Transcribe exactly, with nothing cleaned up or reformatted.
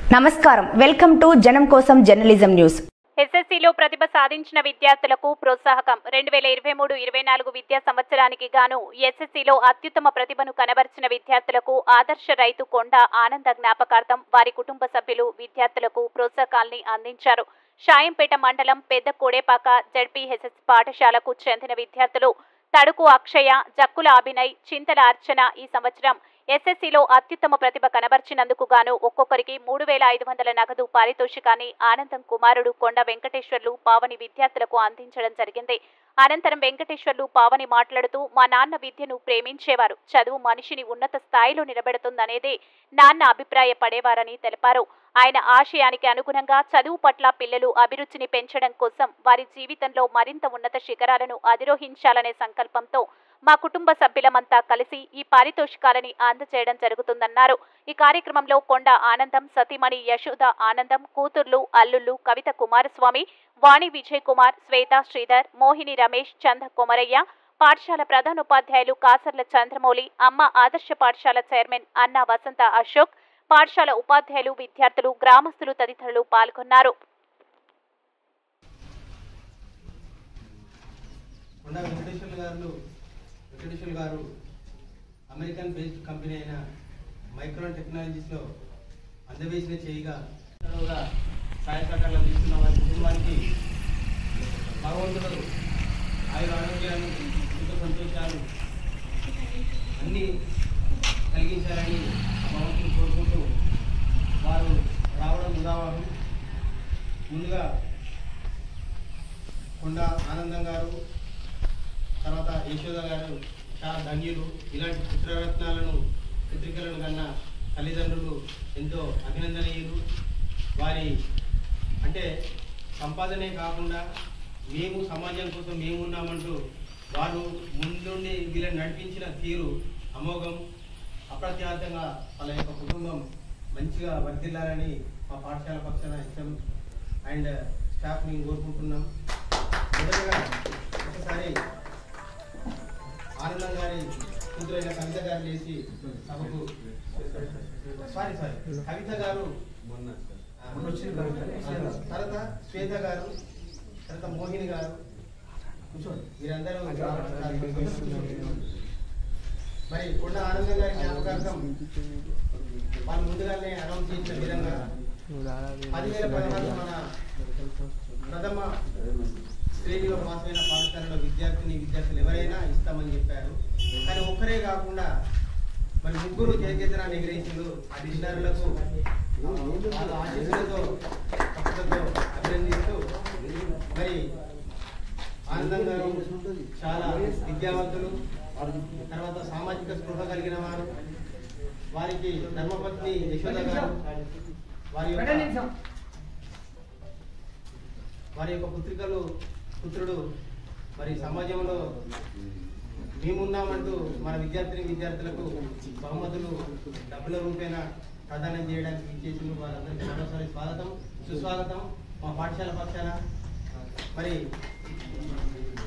నమస్కారం, welcome to జనం కోసం జర్నలిజం న్యూస్. ఎస్ఎస్సీలో ప్రతిభ సాధించిన విద్యార్థులకు ప్రోత్సాహకం. రెండు వేల ఇరవై మూడు ఇరవై నాలుగు విద్యా సంవత్సరానికి గాను ఎస్ఎస్సీలో అత్యుత్తమ ప్రతిభను కనబర్చిన విద్యార్థులకు ఆదర్శ రైతు కొండ ఆనంద జ్ఞాపకార్థం వారి కుటుంబ సభ్యులు విద్యార్థులకు ప్రోత్సాహాన్ని అందించారు. షాయంపేట మండలం పెద్ద కోడేపాక జడ్పీహెచ్ఎస్ పాఠశాలకు చెందిన విద్యార్థులు తడుకు అక్షయ, జక్కుల అభినయ్, చింతల అర్చన ఈ సంవత్సరం ఎస్ఎస్సీలో అత్యుత్తమ ప్రతిభ కనబర్చినందుకు గాను ఒక్కొక్కరికి మూడు వేల ఐదు వందల నగదు పారితోషికాన్ని ఆనందం కుమారుడు కొండ వెంకటేశ్వర్లు పావని విద్యార్థులకు అందించడం జరిగింది. అనంతరం వెంకటేశ్వర్లు పావని మాట్లాడుతూ, మా నాన్న విద్యను ప్రేమించేవారు, చదువు మనిషిని ఉన్నత స్థాయిలో నిలబెడుతుందనేదే నాన్న అభిప్రాయపడేవారని తెలిపారు. ఆయన ఆశయానికి అనుగుణంగా చదువు పట్ల పిల్లలు అభిరుచిని పెంచడం కోసం వారి జీవితంలో మరింత ఉన్నత శిఖరాలను అధిరోహించాలనే సంకల్పంతో మా కుటుంబ సభ్యులమంతా కలిసి ఈ పారితోషికాలని అందజేయడం జరుగుతుందన్నారు. ఈ కార్యక్రమంలో కొండ ఆనందం, సతీమణి యశోద ఆనందం, కూతుర్లు, అల్లుళ్ళు కవిత కుమారస్వామి, వాణి విజయ్ కుమార్, శ్వేత శ్రీధర్, మోహిని రమేష్, చంద కొమరయ్య, పాఠశాల ప్రధానోపాధ్యాయులు కాసర్ల చంద్రమౌళి, అమ్మ ఆదర్శ పాఠశాల చైర్మన్ అన్న వసంత అశోక్, పాఠశాల ఉపాధ్యాయులు, విద్యార్థులు, గ్రామస్తులు తదితరులు పాల్గొన్నారు. వెంకటేశ్వర గారు అమెరికన్ బేస్డ్ కంపెనీ అయిన మైక్రాన్ టెక్నాలజీస్లో అందవేసిన చేయగా సహాయ సహకారాలు తీసుకున్న వారి కుటుంబానికి భగవంతుడు ఆయుర ఆరోగ్యాలు, సుఖ సంతోషాలు అన్నీ కలిగించాలని భగవంతుడు కోరుకుంటూ వారు రావడం ఉదాహరణ. ముందుగా కొండ ఆనందం గారు, తర్వాత యశోద గారు చాలా ధన్యులు. ఇలాంటి చిత్రరత్నాలను చిత్రికలను కన్నా తల్లిదండ్రులు ఎంతో అభినందనీయులు. వారి అంటే సంపాదనే కాకుండా మేము సమాజం కోసం మేమున్నామంటూ వారు ముందుండి వీళ్ళని నడిపించిన తీరు అమోఘం. అప్రత్యాతంగా వాళ్ళ యొక్క కుటుంబం మంచిగా వర్ధిల్లాలని మా పాఠశాల పక్షాన ఇష్టం అండ్ స్టాఫ్ మేము కోరుకుంటున్నాం. మొదటగా ఒకసారి ఆనందం గారి కూతురైన కవిత గారు చేసి సభకు సారీ సారీ కవిత గారు, తర్వాత శ్వేత గారు, తర్వాత మోహిని గారు, మీరందరూ మరి కొండ ఆనందం గారి జ్ఞాపకార్థం వాళ్ళు ముందుగానే అనౌన్స్ చేసిన విధంగా పదివేల పదహారు మన ప్రథమ శ్రేణిలో పాస్ అయిన పాఠశాలలో విద్యార్థిని విద్యార్థులు ఎవరైనా ఇస్తామని చెప్పారు. కానీ ఒక్కరే కాకుండా మరి ముగ్గురు జయచేతనాన్ని ఎగిరేసిండు. ఆ డిక్షనరీలకు ఆశీస్సులతో భక్తులతో అభినందిస్తూ మరి ఆనందం గారు చాలా విద్యావంతులు, తర్వాత సామాజిక స్పృహ కలిగిన వారు. వారికి ధర్మపత్ని యశోద గారు వారి యొక్క వారి యొక్క పుత్రికలు పుత్రుడు మరి సమాజంలో మేమున్నామంటూ మన విద్యార్థిని విద్యార్థులకు బహుమతులు డబ్బుల రూపేణ ప్రదానం చేయడానికి ఇచ్చేసిన వారందరికీ మరోసారి స్వాగతం సుస్వాగతం మా పాఠశాల పక్షాన. మరి